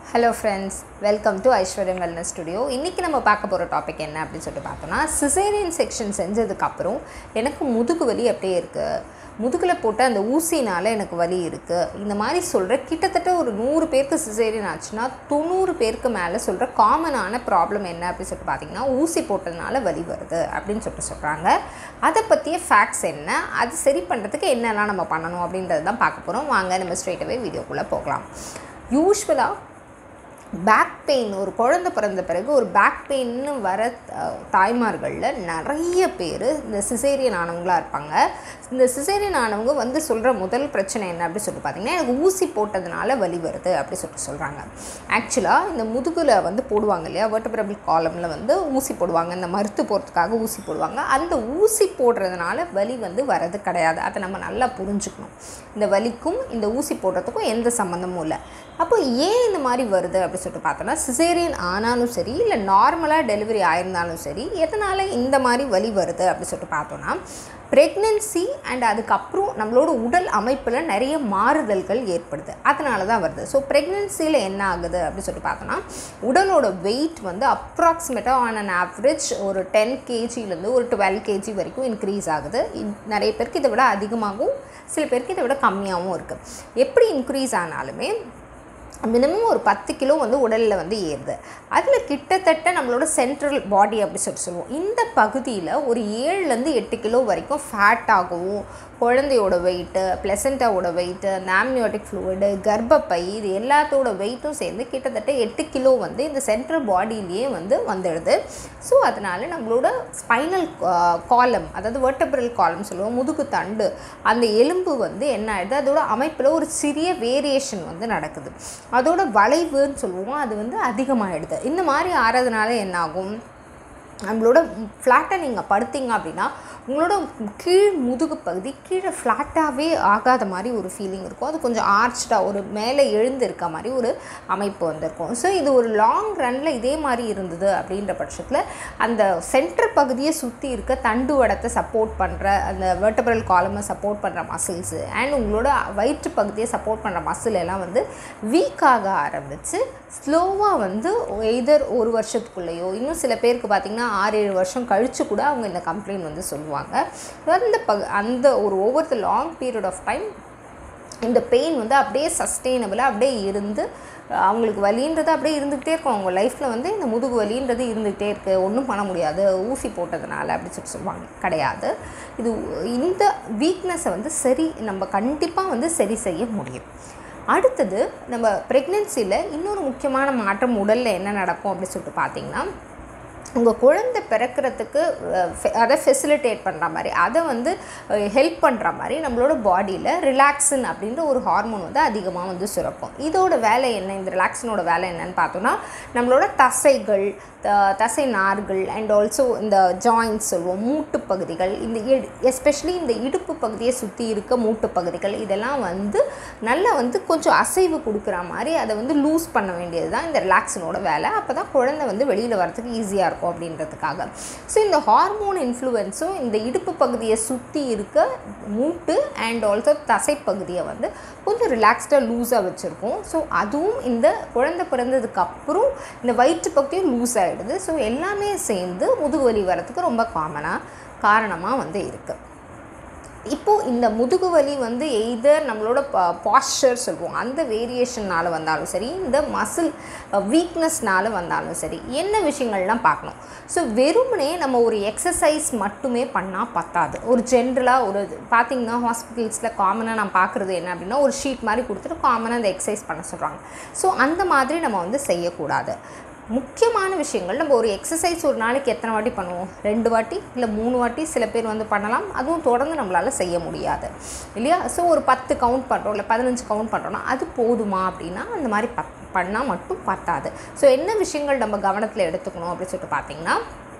Hello friends, welcome to Aishwaryam Wellness Studio. இன்னைக்கு நம்ம பார்க்க போற டாபிக் என்ன அப்படி சொல்லிட்டு பார்த்தோம்னா cesarean செக்ஷன் செஞ்சதுக்கு அப்புறம் எனக்கு முதுகு வலி அப்படியே இருக்கு. முதுகுல போட்ட அந்த ஊசினால எனக்கு வலி இருக்கு. இந்த மாதிரி சொல்ற கிட்டத்தட்ட ஒரு 100 பேருக்கு cesarean ஆச்சுனா 90 பேருக்கு மேல சொல்ற காமனான ப்ராப்ளம் என்ன அப்படி சொல்லிட்டு பாத்தீங்கன்னா ஊசி போட்டதனால வலி வருது அப்படினு சொல்றாங்க. அத பத்திய ஃபேக்ட்ஸ் என்ன? அது சரி பண்றதுக்கு என்னெல்லாம் நம்ம பண்ணனும் அப்படின்றத தான் பார்க்க போறோம். வாங்க நம்ம ஸ்ட்ரைட் அவே வீடியோக்குள்ள போகலாம். யூசுவலா பேக் பெயின் ஒரு குழந்தை பிறந்த பிறகு ஒரு பேக் பெயின்னு வர தாய்மார்களில் நிறைய பேர் இந்த சிசேரியன் ஆனவங்களாக இருப்பாங்க. இந்த சிசேரியன் ஆனவங்க வந்து சொல்கிற முதல் பிரச்சனை என்ன அப்படி சொல்லிட்டு பார்த்தீங்கன்னா எனக்கு ஊசி போட்டதுனால வலி வருது அப்படி சொல்கிறாங்க. ஆக்சுவலாக இந்த முதுகில் வந்து போடுவாங்க இல்லையா, வெர்டபிரல் காலமில் வந்து ஊசி போடுவாங்க, இந்த மருத்து போகிறதுக்காக ஊசி போடுவாங்க. அந்த ஊசி போடுறதுனால வலி வந்து வரது கிடையாது. அதை நம்ம நல்லா புரிஞ்சுக்கணும். இந்த வலிக்கும் இந்த ஊசி போடுறதுக்கும் எந்த சம்மந்தமும் இல்லை. அப்போ ஏன் இந்த மாதிரி வருது அப்படி சொல்லிட்டு பார்த்தோன்னா சிசேரியன் ஆனாலும் சரி இல்லை நார்மலாக டெலிவரி ஆயிருந்தாலும் சரி எதனால் இந்த மாதிரி வலி வருது அப்படி சொல்லிட்டு பார்த்தோன்னா ப்ரெக்னென்சி அண்ட் அதுக்கப்புறம் நம்மளோட உடல் அமைப்பில் நிறைய மாறுதல்கள் ஏற்படுது, அதனால தான் வருது. ஸோ ப்ரெக்னென்சியில் என்ன ஆகுது அப்படி சொல்லிட்டு பார்த்தோன்னா உடலோட வெயிட் வந்து அப்ராக்சிமேட்டாக ஆன் அன் ஆவரேஜ் ஒரு 10 kgலேருந்து ஒரு 12 kg வரைக்கும் இன்க்ரீஸ் ஆகுது. நிறைய பேருக்கு இதை விட அதிகமாகவும் சில பேருக்கு இதை விட கம்மியாகவும் இருக்குது. எப்படி இன்க்ரீஸ் ஆனாலுமே மினிமம் ஒரு 10 கிலோ வந்து உடலில் வந்து ஏறுது. அதில் கிட்டத்தட்ட நம்மளோட சென்ட்ரல் பாடி அப்படி சொல்லுவோம். இந்த பகுதியில் ஒரு 7லேருந்து 8 கிலோ வரைக்கும் ஃபேட் ஆகவும் குழந்தையோட வெயிட்டு, பிளசண்டாவோட வெயிட்டு, அந்த ஆம்னியோட்டிக் ஃப்ளூயிடு, கர்ப்பப்பை இது எல்லாத்தோட வெயிட்டும் சேர்ந்து கிட்டத்தட்ட 8 கிலோ வந்து இந்த சென்ட்ரல் பாடியிலேயே வந்து வந்துடுது. ஸோ அதனால் நம்மளோட ஸ்பைனல் காலம், அதாவது வெர்டபிரல் காலம் சொல்லுவோம், முதுகு தண்டு, அந்த எலும்பு வந்து என்ன ஆகிடுது, அதோட அமைப்பில் ஒரு சிறிய வேரியேஷன் வந்து நடக்குது. அதோட வளைவுன்னு சொல்லுவோம், அது வந்து அதிகமாகிடுது. இந்த மாதிரி ஆறதுனால என்ன ஆகும், நம்மளோட ஃப்ளாட்டாக நீங்கள் படுத்திங்க அப்படின்னா உங்களோட கீழ் முதுகு பகுதி கீழே ஃப்ளாட்டாகவே ஆகாத மாதிரி ஒரு ஃபீலிங் இருக்கும். அது கொஞ்சம் ஆர்ச்டாக ஒரு மேலே எழுந்து இருக்க மாதிரி ஒரு அமைப்பு வந்திருக்கும். ஸோ இது ஒரு லாங் ரன்னில் இதே மாதிரி இருந்தது அப்படின்ற பட்சத்தில் அந்த சென்டர் பகுதியை சுற்றி இருக்க தண்டு வடத்தை சப்போர்ட் பண்ணுற அந்த வெர்டபிரல் காலமை சப்போர்ட் பண்ணுற மசில்ஸு அண்ட் உங்களோட வயிற்று பகுதியை சப்போர்ட் பண்ணுற மசில் எல்லாம் வந்து வீக்காக ஆரம்பித்து ஸ்லோவாக வந்து எய்தர் ஒரு வருஷத்துக்குள்ளேயோ இன்னும் சில பேருக்கு பார்த்திங்கன்னா 6-7 வருஷம் கழித்து கூட அவங்க இந்த கம்ப்ளைண்ட் வந்து சொல்லுவாங்க. அந்த ஒரு over the long period of time இந்த பெயின் வந்து அப்படியே சஸ்டெயினபிளாக அப்படியே இருந்து அவங்களுக்கு வலின்றது அப்படியே இருந்துகிட்டே இருக்கும். அவங்க லைஃப்பில் வந்து இந்த முதுகு வலின்றது இருந்துகிட்டே இருக்குது, ஒன்றும் பண்ண முடியாது ஊசி போட்டதுனால அப்படி சொல்லுவாங்க. கிடையாது. இது இந்த வீக்னஸை வந்து நம்ம கண்டிப்பாக வந்து சரி செய்ய முடியும். அடுத்தது நம்ம ப்ரெக்னென்சியில் இன்னொரு முக்கியமான மாற்றம் உடலில் என்ன நடக்கும் அப்படின்னு சொல்லிட்டு பார்த்திங்கன்னா உங்கள் குழந்தை பிறக்கிறதுக்கு அதை ஃபெசிலிட்டேட் பண்ணுற மாதிரி, அதை வந்து ஹெல்ப் பண்ணுற மாதிரி நம்மளோட பாடியில் ரிலாக்ஸின் அப்படின்ற ஒரு ஹார்மோன் வந்து அதிகமாக வந்து சுரக்கும். இதோட வேலை என்ன, இந்த ரிலாக்ஸினோட வேலை என்னன்னு பார்த்தோன்னா நம்மளோட தசை நார்கள் அண்ட் ஆல்சோ இந்த ஜாயின்ட்ஸ் சொல்லுவோம், மூட்டு பகுதிகள், இந்த எஸ்பெஷலி இந்த இடுப்பு பகுதியை சுற்றி இருக்க மூட்டு பகுதிகள் இதெல்லாம் வந்து நல்லா வந்து கொஞ்சம் அசைவு கொடுக்குற மாதிரி அதை வந்து லூஸ் பண்ண வேண்டியது தான் இந்த ரிலாக்ஸினோட வேலை. அப்போ தான் குழந்தை வந்து வெளியில் வரதுக்கு ஈஸியாக இருக்கும் அப்படின்றதுக்காக. ஸோ இந்த ஹார்மோன் இன்ஃப்ளூயன்ஸும் இந்த இடுப்பு பகுதியை சுற்றி இருக்க மூட்டு அண்ட் ஆல்சோ தசைப்பகுதியை வந்து கொஞ்சம் ரிலாக்ஸ்டாக லூஸாக வச்சுருக்கோம். ஸோ அதுவும் இந்த குழந்தை பிறந்ததுக்கு அப்புறம் இந்த வயிற்று பகுதியும் லூஸ் ஆகிடுது. ஸோ எல்லாமே சேர்ந்து முதுகு வலி வரத்துக்கு ரொம்ப காரணமாக வந்து இருக்குது. இப்போது இந்த முதுகு வலி வந்து எய்தர் நம்மளோட பாஸ்டர் சொல்லுவோம் அந்த வேரியேஷன்னால் வந்தாலும் சரி, இந்த மசில் வீக்னஸ்னால் வந்தாலும் சரி, என்ன விஷயங்கள்லாம் பார்க்கணும். ஸோ வெறுமனே நம்ம ஒரு எக்ஸசைஸ் மட்டுமே பண்ணால் பத்தாது. ஒரு ஜென்ரலாக ஒரு பார்த்திங்கன்னா ஹாஸ்பிட்டல்ஸில் காமனாக நான் பார்க்குறது என்ன அப்படின்னா ஒரு ஷீட் மாதிரி கொடுத்துட்டு காமனாக அந்த எக்ஸசைஸ் பண்ண சொல்கிறாங்க. ஸோ அந்த மாதிரி நம்ம வந்து செய்யக்கூடாது. முக்கியமான விஷயங்கள், நம்ம ஒரு எக்ஸசைஸ் ஒரு நாளைக்கு எத்தனை வாட்டி பண்ணுவோம், 2 வாட்டி இல்லை 3 வாட்டி சில பேர் வந்து பண்ணலாம். அதுவும் தொடர்ந்து நம்மளால் செய்ய முடியாது இல்லையா. ஸோ ஒரு 10 கவுண்ட் பண்ணுறோம் இல்லை 15 கவுண்ட் பண்ணுறோன்னா அது போதுமா அப்படின்னா அந்த மாதிரி பண்ணால் மட்டும் பத்தாது. ஸோ என்ன விஷயங்கள் நம்ம கவனத்தில் எடுத்துக்கணும் அப்படின்னு சொல்லிட்டு பார்த்திங்கன்னா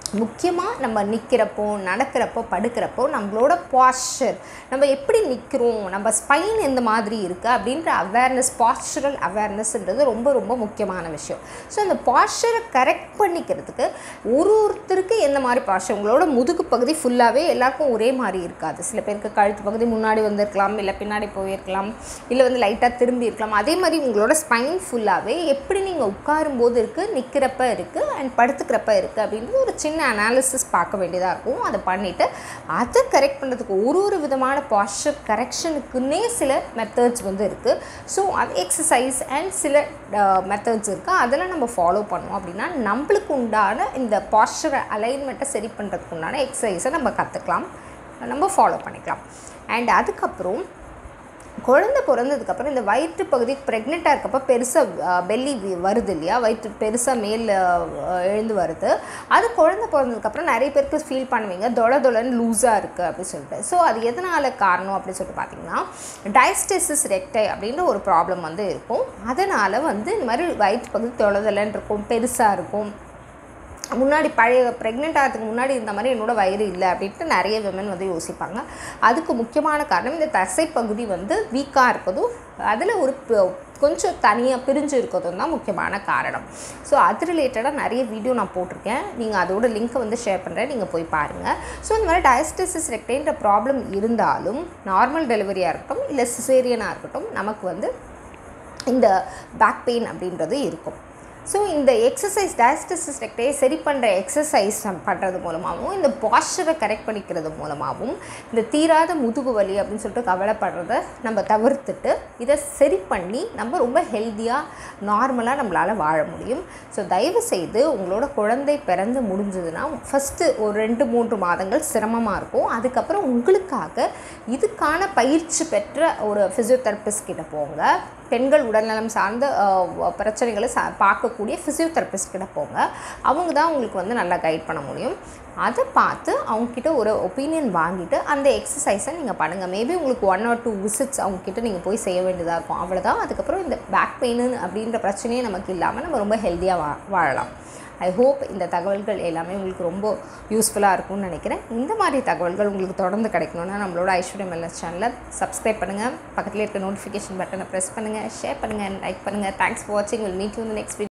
முக்கியமாக நம்ம நிற்கிறப்போ, நடக்கிறப்போ, படுக்கிறப்போ நம்மளோட பாஸ்டர், நம்ம எப்படி நிற்கிறோம், நம்ம ஸ்பைன் எந்த மாதிரி இருக்குது அப்படின்ற அவேர்னஸ், பாஸ்டரல் அவேர்னஸ்ன்றது ரொம்ப ரொம்ப முக்கியமான விஷயம். ஸோ அந்த பாஸ்டரை கரெக்ட் பண்ணிக்கிறதுக்கு ஒருத்தருக்கு எந்த மாதிரி பாஸ்டர், உங்களோட முதுகு பகுதி ஃபுல்லாகவே எல்லாருக்கும் ஒரே மாதிரி இருக்காது. சில பேருக்கு கழுத்து பகுதி முன்னாடி வந்திருக்கலாம், இல்லை பின்னாடி போயிருக்கலாம், இல்லை வந்து லைட்டாக திரும்பி இருக்கலாம். அதே மாதிரி உங்களோட ஸ்பைன் ஃபுல்லாகவே எப்படி நீங்கள் உட்காரும்போது இருக்குது, நிற்கிறப்ப இருக்குது அண்ட் படுத்துக்கிறப்ப இருக்குது அப்படின்றது ஒரு சின்ன அனாலிசிஸ் பார்க்க வேண்டியதாக இருக்கும். அதை பண்ணிவிட்டு அதை கரெக்ட் பண்ணுறதுக்கு ஒரு விதமான பாஸ்டர் கரெக்ஷனுக்குன்னே சில மெத்தட்ஸ் வந்து இருக்குது. ஸோ அது எக்ஸசைஸ் அண்ட் சில மெத்தட்ஸ் இருக்குது. அதெல்லாம் நம்ம ஃபாலோ பண்ணோம் அப்படின்னா நம்மளுக்கு உண்டான இந்த பாஸ்டர் அலைன்மெண்ட்டை சரி பண்ணுறதுக்கு உண்டான எக்ஸசைஸை நம்ம கற்றுக்கலாம், நம்ம ஃபாலோ பண்ணிக்கலாம். அண்ட் அதுக்கப்புறம் குழந்தை பிறந்ததுக்கப்புறம் இந்த வயிற்று பகுதி ப்ரெக்னெண்ட்டாக இருக்கப்போ பெருசாக பெல்லி வருது இல்லையா, வயிற்று பெருசாக மேல் எழுந்து வருது. அது குழந்தை பிறந்ததுக்கப்புறம் நிறைய பேருக்கு ஃபீல் பண்ணுவீங்க தொலைன்னு லூஸாக இருக்குது அப்படின்னு சொல்லிட்டு. ஸோ அது எதனால் காரணம் அப்படின்னு சொல்லிட்டு பார்த்தீங்கன்னா diastasis recti அப்படின்ற ஒரு ப்ராப்ளம் வந்து இருக்கும். அதனால் வந்து இந்த மாதிரி வயிற்று பகுதி தொலைன்னு இருக்கும், பெருசாக இருக்கும். முன்னாடி பழைய ப்ரெக்னென்ட் ஆகிறதுக்கு முன்னாடி இருந்த மாதிரி என்னோடய வயிறு இல்லை அப்படின்ட்டு நிறைய விமன் வந்து யோசிப்பாங்க. அதுக்கு முக்கியமான காரணம் இந்த தசைப்பகுதி வந்து வீக்காக இருக்கிறதும், அதில் ஒரு கொஞ்சம் தனியாக பிரிஞ்சு இருக்கிறதும் தான் முக்கியமான காரணம். ஸோ அது ரிலேட்டடாக நிறைய வீடியோ நான் போட்டிருக்கேன், நீங்கள் அதோட லிங்க்கை வந்து ஷேர் பண்ணுறேன், நீங்கள் போய் பாருங்கள். ஸோ இந்த மாதிரி diastasis rectiன்ற ப்ராப்ளம் இருந்தாலும் நார்மல் டெலிவரியாக இருக்கட்டும் இல்லை சிசேரியனாக இருக்கட்டும் நமக்கு வந்து இந்த பேக் பெயின் அப்படின்றது இருக்கும். ஸோ இந்த எக்ஸசைஸ் diastasis recti சரி பண்ணுற எக்ஸசைஸ் பண்ணுறது மூலமாகவும், இந்த பாஸ்டரை கரெக்ட் பண்ணிக்கிறது மூலமாகவும் இந்த தீராத முதுகு வலி அப்படின்னு சொல்லிட்டு கவலைப்படுறத நம்ம தவிர்த்துட்டு இதை சரி பண்ணி நம்ம ரொம்ப ஹெல்த்தியாக நார்மலாக நம்மளால் வாழ முடியும். ஸோ தயவுசெய்து உங்களோட குழந்தை பிறந்து முடிஞ்சதுன்னா ஃபஸ்ட்டு ஒரு 2-3 மாதங்கள் சிரமமாக இருக்கும். அதுக்கப்புறம் உங்களுக்காக இதுக்கான பயிற்சி பெற்ற ஒரு ஃபிசியோதெரபிஸ்ட் கிட்ட போங்க. பெண்கள் உடல்நலம் சார்ந்த பிரச்சனைகளை பார்க்கக்கூடிய ஃபிசியோதெரபிஸ்ட் கிட்ட போங்க. அவங்க தான் உங்களுக்கு வந்து நல்லா கைட் பண்ண முடியும். அதை பார்த்து அவங்கக்கிட்ட ஒரு ஒப்பீனியன் வாங்கிட்டு அந்த எக்ஸசைஸை நீங்கள் பண்ணுங்கள். மேபி உங்களுக்கு 1 or 2 விசிட்ஸ் அவங்கக்கிட்ட நீங்கள் போய் செய்ய வேண்டியதாக இருக்கும், அவ்வளோதான். அதுக்கப்புறம் இந்த பேக் பெயின் அப்படின்ற பிரச்சனையே நமக்கு இல்லாமல் நம்ம ரொம்ப ஹெல்த்தியாக வாழலாம். ஐ ஹோப் இந்த தகவல்கள் எல்லாமே உங்களுக்கு ரொம்ப யூஸ்ஃபுல்லாக இருக்கும்னு நினைக்கிறேன். இந்த மாதிரி தகவல்கள் உங்களுக்கு தொடர்ந்து கிடைக்கணும்னா நம்மளோட ஐஸ்வர்யம் வெல்னஸ் சேனலை சப்ஸ்கிரைப் பண்ணுங்கள், பக்கத்தில் இருக்க நோட்டிஃபிகேஷன் பட்டனை ப்ரெஸ் பண்ணுங்கள், ஷேர் பண்ணுங்கள், லைக் பண்ணுங்கள். தேங்க்ஸ் ஃபார் வாட்சிங். Will meet you in the next video.